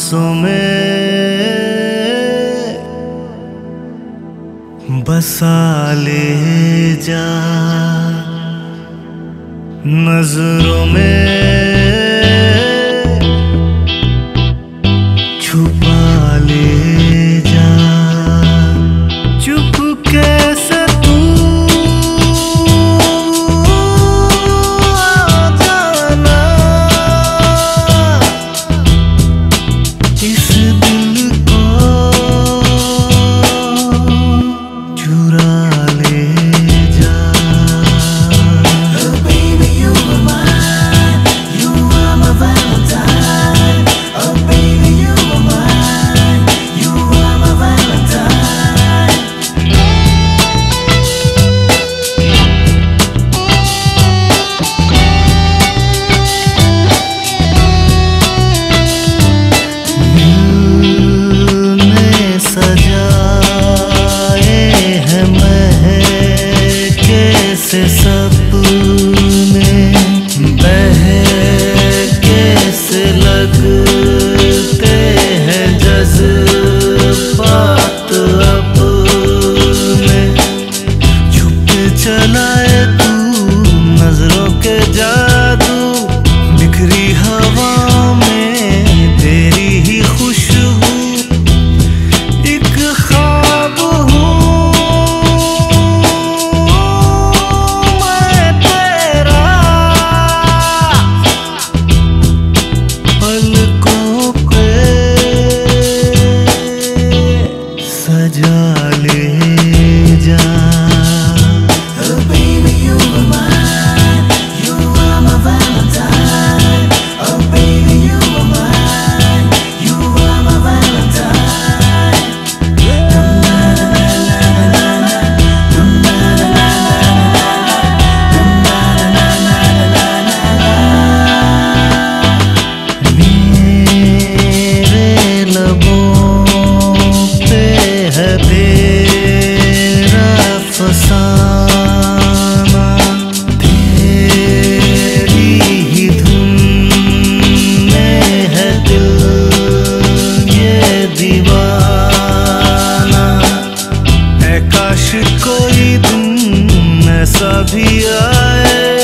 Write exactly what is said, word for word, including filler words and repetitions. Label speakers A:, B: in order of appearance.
A: सांसों में बसा ले जा, नजरों में छुपा ले जा। चुपके से तू आ जाना, इस दिल को चुरा ले जा।
B: Oh baby, you are mine, you are my Valentine. Oh baby, you are mine, you are my Valentine.
A: सजाए हैं महके से सपने, बहके से लगते हैं जज्बात अपने। छुपके चलाए तू नजरों के जादू, बिखरी हवा में तेरी ही खुशबू। सजा ले जा।
B: Oh baby, you are mine, you are my Valentine. Oh baby, you are mine, you are my Valentine.
A: मेरे लबों पे है तेरा फसाना, तेरी ही धुन में है दिल ये दीवाना। है काश कोई दिन ऐसा भी आए